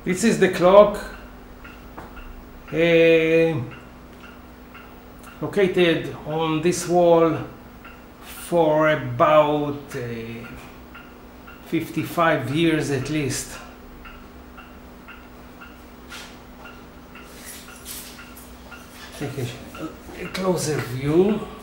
This is the clock located on this wall for about 55 years at least. Take a closer view.